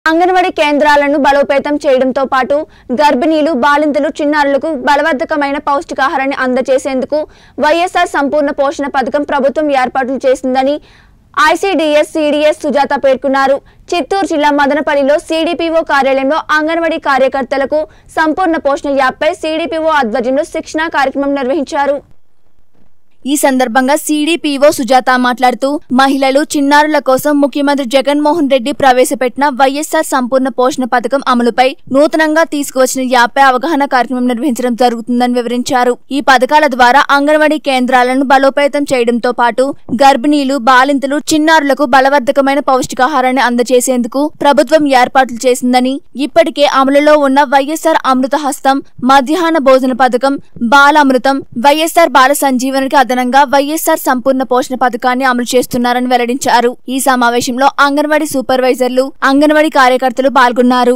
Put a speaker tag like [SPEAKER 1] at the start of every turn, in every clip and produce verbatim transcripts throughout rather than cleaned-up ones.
[SPEAKER 1] అంగన్వాడీ కేంద్రాలను బలోపేతం చేయడంతో పాటు గర్భిణీలు, బాలింతలు, చిన్నారులకు బలవర్ధకమైన పౌష్టికాహారాన్ని అందజేసేందుకు వైఎస్ఆర్ సంపూర్ణ పోషణ పథకం ప్రభుత్వం ఏర్పాట్లు చేసిందని ఐసీడీఎస్ సీడీఎస్ సుజాత పేర్కొన్నారు. చిత్తూరు జిల్లా మదనపల్లిలో సీడీపీఓ కార్యాలయంలో అంగన్వాడీ కార్యకర్తలకు సంపూర్ణ పోషణ యాప్పై సీడీపీఓ ఆధ్వర్యంలో శిక్షణా కార్యక్రమం నిర్వహించారు. ఈ సందర్భంగా సీడీపీఓ సుజాత మాట్లాడుతూ మహిళలు, చిన్నారుల కోసం ముఖ్యమంత్రి జగన్మోహన్ రెడ్డి ప్రవేశపెట్టిన వైఎస్ఆర్ సంపూర్ణ పోషణ పథకం అమలుపై నూతనంగా తీసుకువచ్చిన యాప్పై అవగాహన కార్యక్రమం నిర్వహించడం జరుగుతుందని వివరించారు. ఈ పథకాల ద్వారా అంగన్వాడీ కేంద్రాలను బలోపేతం చేయడంతో పాటు గర్భిణీలు, బాలింతలు, చిన్నారులకు బలవర్ధకమైన పౌష్టికాహారాన్ని అందజేసేందుకు ప్రభుత్వం ఏర్పాట్లు చేసిందని, ఇప్పటికే అమలులో ఉన్న వైఎస్ఆర్ అమృత హస్తం, మధ్యాహ్న భోజన పథకం, బాల అమృతం, వైఎస్ఆర్ బాల సంజీవనికి అదనంగా వైఎస్ఆర్ సంపూర్ణ పోషణ పథకాన్ని అమలు చేస్తున్నారని వెల్లడించారు. ఈ సమావేశంలో అంగన్వాడీ సూపర్వైజర్లు, అంగన్వాడీ కార్యకర్తలు పాల్గొన్నారు.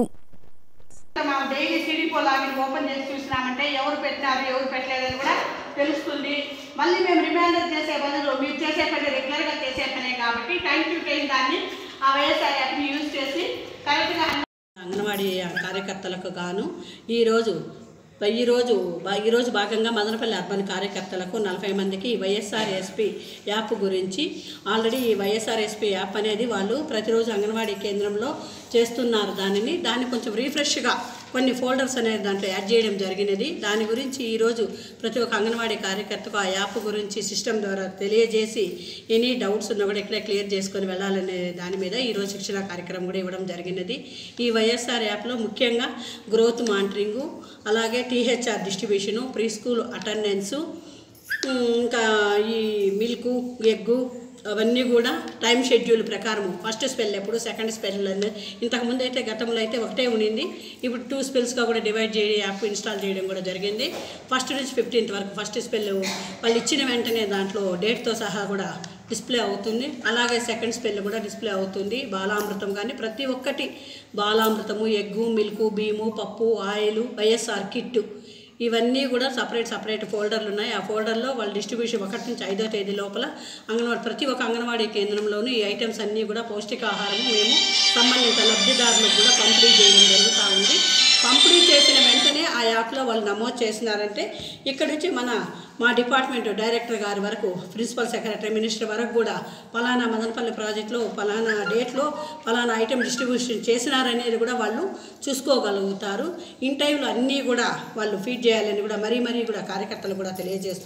[SPEAKER 2] అంగన్వాడీ కార్యకర్తలకు గాను ఈరోజు ఈరోజు ఈరోజు భాగంగా మదనపల్లి అర్బన్ కార్యకర్తలకు నలభై మందికి వైఎస్ఆర్ ఎస్పీ యాప్ గురించి ఆల్రెడీ ఈ వైఎస్ఆర్ ఎస్పీ యాప్ అనేది వాళ్ళు ప్రతిరోజు అంగన్వాడీ కేంద్రంలో చేస్తున్నారు. దానిని దాన్ని కొంచెం రీఫ్రెష్గా కొన్ని ఫోల్డర్స్ అనేది దాంట్లో యాడ్ చేయడం జరిగినది. దాని గురించి ఈరోజు ప్రతి ఒక్క అంగన్వాడీ కార్యకర్తకు ఆ యాప్ గురించి సిస్టమ్ ద్వారా తెలియజేసి ఎనీ డౌట్స్ ఉన్నా కూడా ఇక్కడే క్లియర్ చేసుకొని వెళ్ళాలనే దాని మీద ఈరోజు శిక్షణ కార్యక్రమం కూడా ఇవ్వడం జరిగినది. ఈ వైఎస్ఆర్ యాప్లో ముఖ్యంగా గ్రోత్ మానిటరింగు, అలాగే THR distribution, pre school attendance, ఇంకా ఈ మిల్కు, ఎగ్గు అవన్నీ కూడా టైం షెడ్యూల్ ప్రకారం ఫస్ట్ స్పెల్ ఎప్పుడు, సెకండ్ స్పెల్ ఇంతకుముందు అయితే గతంలో అయితే ఒకటే ఉండింది. ఇప్పుడు టూ స్పెల్స్గా కూడా డివైడ్ చేయడం, యాప్ ఇన్స్టాల్ చేయడం కూడా జరిగింది. ఫస్ట్ నుంచి ఫిఫ్టీన్త్ వరకు ఫస్ట్ స్పెల్ వాళ్ళు ఇచ్చిన వెంటనే దాంట్లో డేట్తో సహా కూడా డిస్ప్లే అవుతుంది. అలాగే సెకండ్ స్పెల్ కూడా డిస్ప్లే అవుతుంది. బాలామృతం కానీ ప్రతి ఒక్కటి బాలామృతము, ఎగ్గు, మిల్కు, బియ్యము, పప్పు, ఆయిల్, వైఎస్ఆర్ కిట్టు ఇవన్నీ కూడా సపరేట్ సపరేట్ ఫోల్డర్లు ఉన్నాయి. ఆ ఫోల్డర్లో వాళ్ళ డిస్ట్రిబ్యూషన్ ఒకటి నుంచి ఐదో తేదీ లోపల అంగన్వాడీ ప్రతి ఒక్క అంగన్వాడీ కేంద్రంలోనూ ఈ ఐటమ్స్ అన్నీ కూడా పౌష్టికాహారము మేము సంబంధిత లబ్ధిదారులకు కూడా పంపిణీ చేయడం జరుగుతూ ఉంది. పంపిణీ చేసిన వెంటనే ఆ యాప్లో వాళ్ళు నమోదు చేసినారంటే ఇక్కడ నుంచి మన మా డిపార్ట్మెంట్ డైరెక్టర్ గారి వరకు, ప్రిన్సిపల్ సెక్రటరీ, మినిస్టర్ వరకు కూడా ఫలానా మదనపల్లి ప్రాజెక్టులో ఫలానా డేట్లో ఫలానా ఐటెం డిస్ట్రిబ్యూషన్ చేసినారనేది కూడా వాళ్ళు చూసుకోగలుగుతారు. ఇన్ టైంలో అన్నీ కూడా వాళ్ళు ఫీడ్ చేయాలని కూడా మరీ మరీ కూడా కార్యకర్తలు కూడా తెలియజేస్తారు.